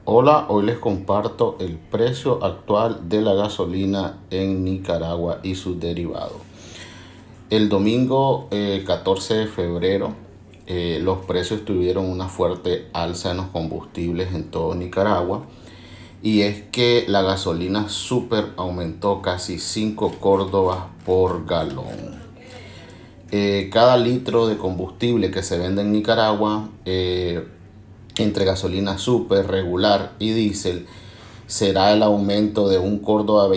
Hola, hoy les comparto el precio actual de la gasolina en Nicaragua y sus derivados. El domingo 14 de febrero los precios tuvieron una fuerte alza en los combustibles en todo Nicaragua, y es que la gasolina super aumentó casi 5 córdobas por galón. Cada litro de combustible que se vende en Nicaragua, entre gasolina super, regular y diésel, será el aumento de un córdoba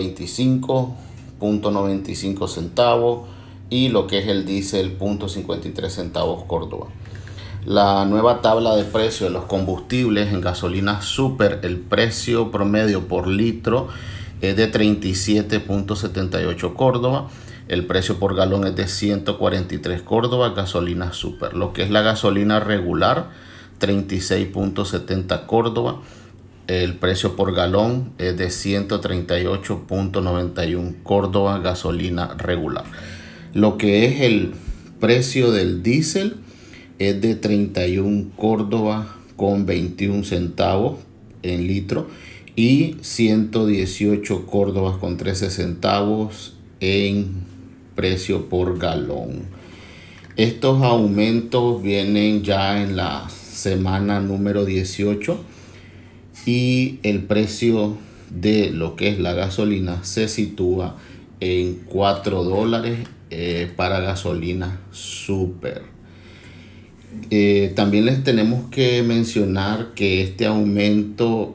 25.95 centavos, y lo que es el diésel 0.53 centavos córdoba. La nueva tabla de precios de los combustibles en gasolina super, el precio promedio por litro es de 37.78 córdoba. El precio por galón es de 143 córdoba, gasolina super. Lo que es la gasolina regular, 36.70 córdoba. El precio por galón es de 138.91 córdoba, gasolina regular. Lo que es el precio del diésel es de 31 córdoba con 21 centavos en litro y 118 córdobas con 13 centavos en precio por galón. Estos aumentos vienen ya en la semana número 18, y el precio de lo que es la gasolina se sitúa en $4 para gasolina super. También les tenemos que mencionar que este aumento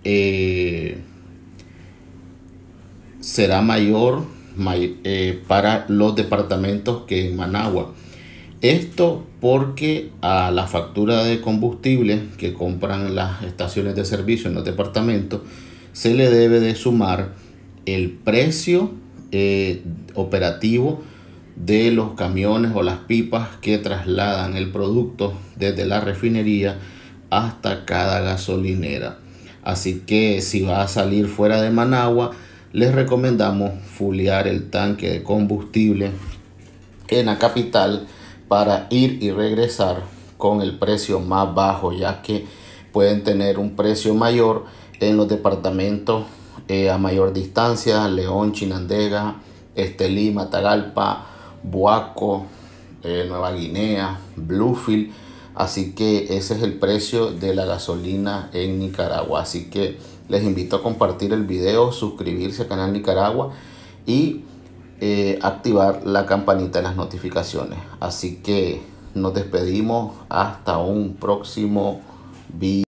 será mayor para los departamentos que en Managua. Esto porque a la factura de combustible que compran las estaciones de servicio en los departamentos se le debe de sumar el precio operativo de los camiones o las pipas que trasladan el producto desde la refinería hasta cada gasolinera. Así que si va a salir fuera de Managua, les recomendamos fulear el tanque de combustible en la capital para ir y regresar con el precio más bajo, ya que pueden tener un precio mayor en los departamentos a mayor distancia: León, Chinandega, Estelí, Matagalpa, Boaco, Nueva Guinea, Bluefield. Así que ese es el precio de la gasolina en Nicaragua. Así que les invito a compartir el video, suscribirse al canal Nicaragua y activar la campanita de las notificaciones. Así que nos despedimos hasta un próximo video.